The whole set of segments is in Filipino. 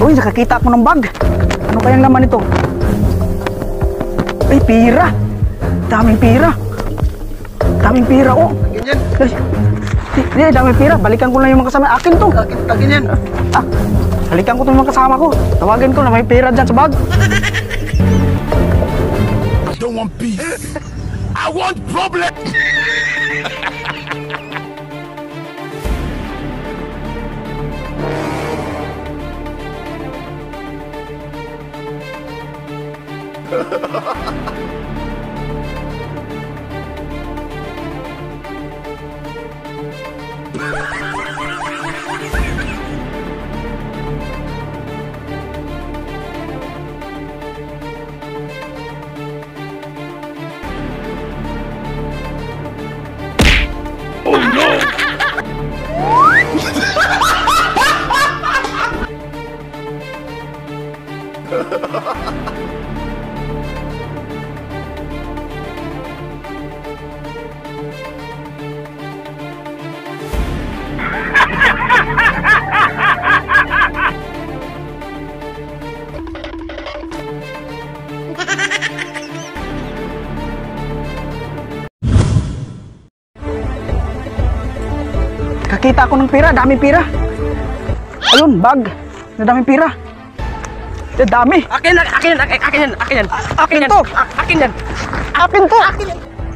Uy, nakakita ako ng bag. Ano kayang laman ito? Ay, pera. Daming pera. Daming pera, oh. Ganyan. Hindi, daming pera. Balikan ko na yung mga kasama. Akin to. Akin yan. Balikan ko to yung mga kasama ko. Tawagin ko na may pera dyan sa bag. I don't want peace. I want problem. Oh no! Nakakita ako ng pera. Daming pera. Ayun, bag. Na daming pera. Dami. Akin yan. Akin yan. Akin to. Akin yan. Akin to. Akin.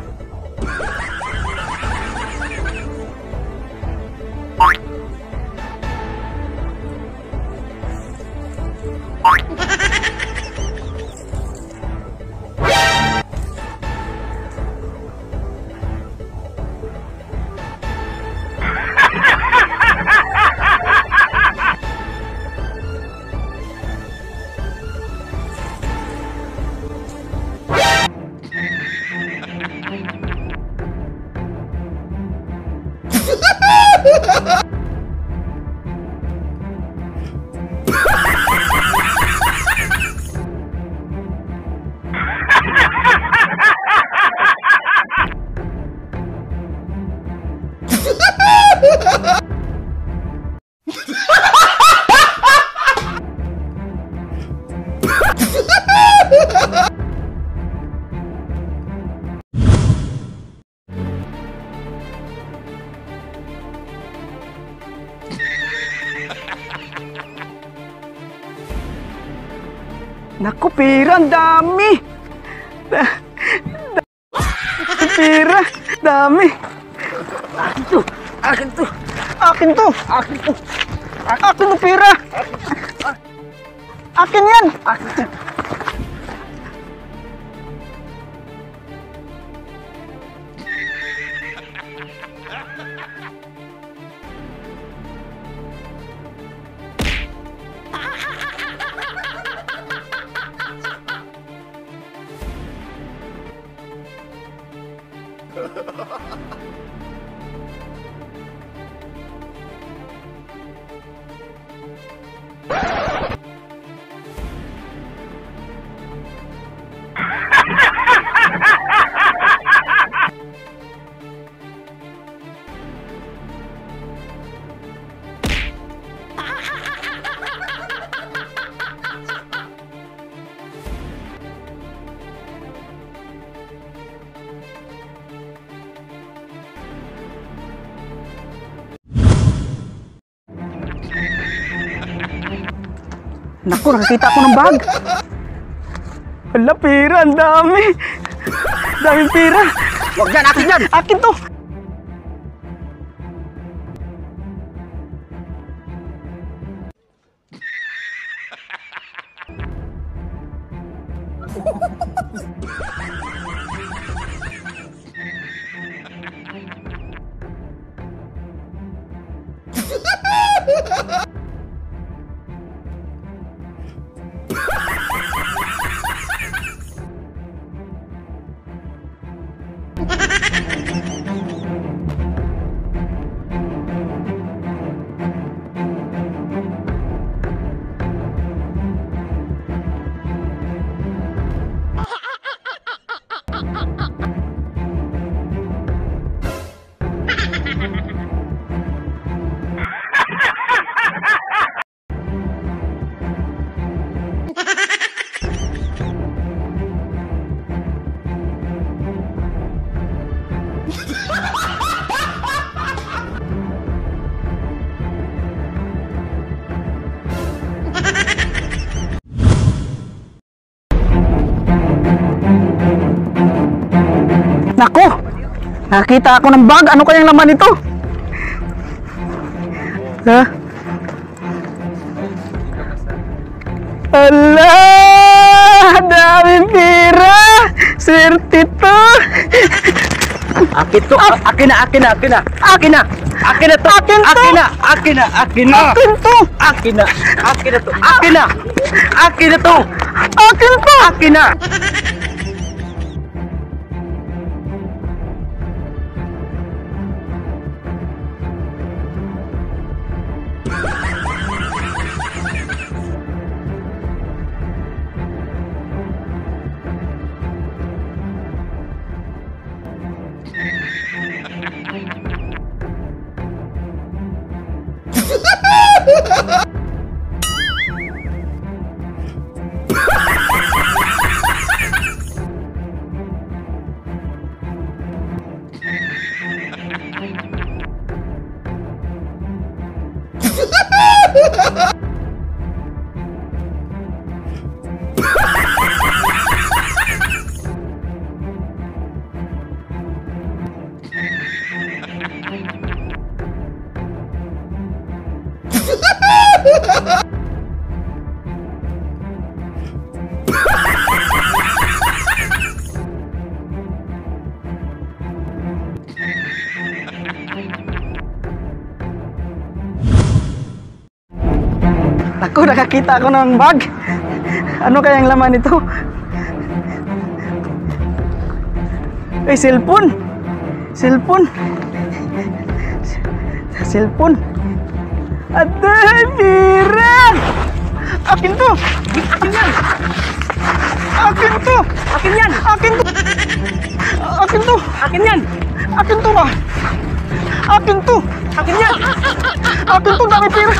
Naku, pera, ang dami. Pera, dami. Akin to. Akin to. Akin to. Akin to. Akin to, pera. Akin yan. Akin to. Naku, nakakita ko ng bag. Hala, pera, ang dami. Daming pera. Huwag yan, akin yan. Akin to. Nako! Nakita ako ng bag. Ano kayang laman ito? Ha? Ala! Daming pira! Swerte to! Akin to. Akin na, akin na, akin na. Akin na. Akin na to. Akin to. Akin na, akin na, akin na. Akin to! Akin na. Akin na to. Akin na. Akin na to. Akin to! Akin na. Ako, nakakita ako ng bag. Ano kayang laman ito? Ay, cellphone. Cellphone. Cellphone. Aday, pira! Akin to! Akin yan. Akin to! Akin yan. Akin to! Akin to! Akin yan. Akin to ba? Akin to! Akin yan. Akin to, dami pira!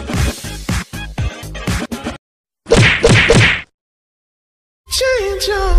Change your